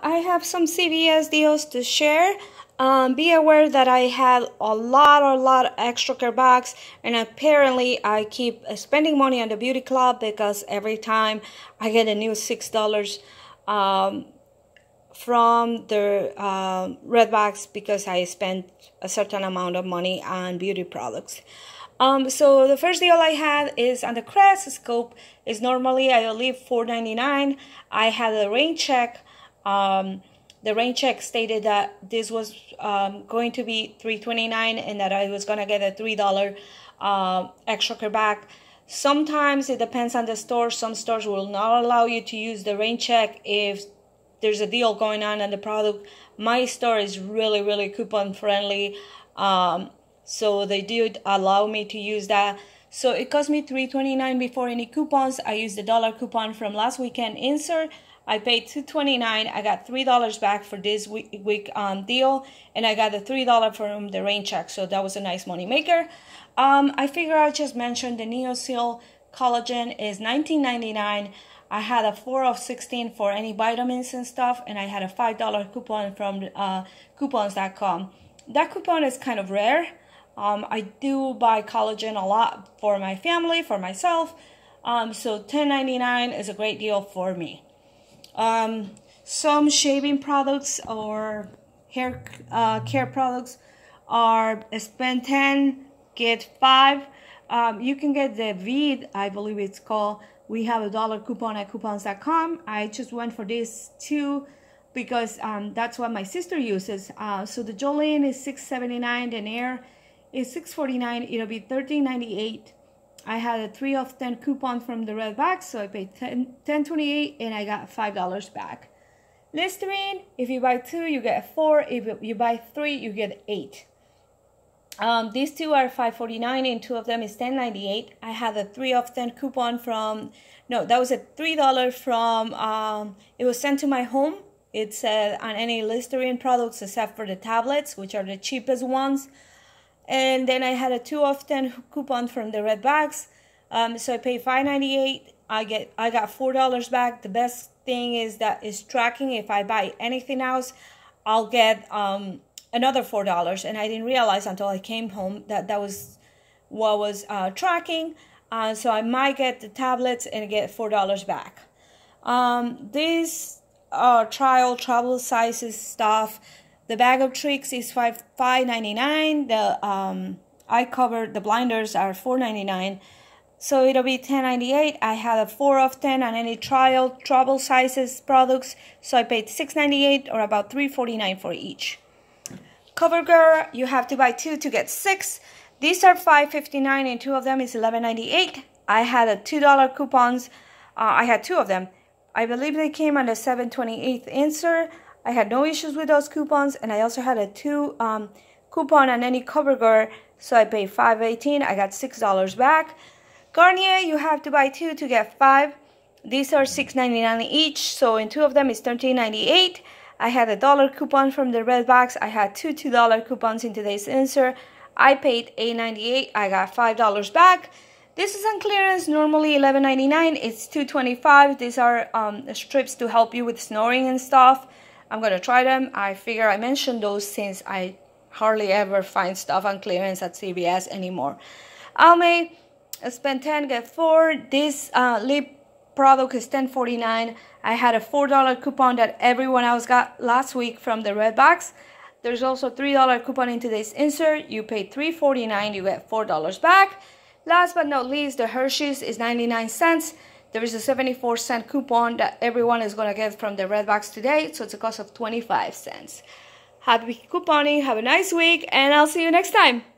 I have some CVS deals to share. Be aware that I had a lot of extra care bags, and apparently I keep spending money on the beauty club because every time I get a new $6 from the red bags because I spent a certain amount of money on beauty products. So the first deal I had is on the Crest scope. Is normally I leave $4.99. I had a rain check. The rain check stated that this was going to be $3.29 and that I was gonna get a $3 extra care back. Sometimes it depends on the store. Some stores will not allow you to use the rain check if there's a deal going on the product. My store is really coupon friendly. So they did allow me to use that. So it cost me $3.29 before any coupons. I used the dollar coupon from last weekend insert. I paid $2.29. I got $3 back for this week deal, and I got the $3 from the rain check. So that was a nice money maker. I figure I just mentioned the NeoSeal collagen is $19.99. I had a 4 of 16 for any vitamins and stuff, and I had a $5 coupon from coupons.com. That coupon is kind of rare. I do buy collagen a lot for my family, for myself. So $10.99 is a great deal for me. Some shaving products or hair care products are spend 10, get 5. You can get the Veed, I believe it's called. We have a dollar coupon at coupons.com. I just went for this too because that's what my sister uses. So the Jolene is $6.79. The Nair is $6.49. It'll be $13.98. I had a 3 of 10 coupon from the red bag, so I paid $10.28 and I got $5 back. Listerine, if you buy 2, you get 4. If you buy 3, you get 8. These two are $5.49 and 2 of them is $10.98. I had a 3 of 10 coupon from, no, that was a $3 from, it was sent to my home. It said on any Listerine products except for the tablets, which are the cheapest ones. And then I had a 2 of 10 coupon from the red bags. So I paid $5.98. I got $4 back. The best thing is that it's tracking. If I buy anything else, I'll get another $4. And I didn't realize until I came home that that was what was tracking. So I might get the tablets and get $4 back. These travel sizes stuff. The bag of tricks is $5.99. The eye cover, the blinders are $4.99. So it'll be $10.98. I had a 4 of 10 on any travel sizes products. So I paid $6.98 or about $3.49 for each. CoverGirl, you have to buy 2 to get 6. These are $5.59 and 2 of them is $11.98. I had a $2 coupons. I had 2 of them. I believe they came on the 7/28 insert. I had no issues with those coupons, and I also had a 2 coupon on any CoverGirl, so I paid $5.18. I got $6 back. Garnier, you have to buy 2 to get 5. These are $6.99 each, so in 2 of them is $13.98. I had a dollar coupon from the red box. I had 2 $2 coupons in today's insert. I paid $8.98. I got $5 back. This is on clearance, normally $11.99. It's $2.25. These are strips to help you with snoring and stuff. I'm going to try them. I figure I mentioned those since I hardly ever find stuff on clearance at CVS anymore. Almay, spend 10, get 4. This lip product is $10.49. I had a $4 coupon that everyone else got last week from the red box. There's also a $3 coupon in today's insert. You paid $3.49, you get $4 back. Last but not least, the Hershey's is 99 cents. There is a 74-cent coupon that everyone is going to get from the red box today, so it's a cost of 25 cents. Happy couponing, have a nice week, and I'll see you next time.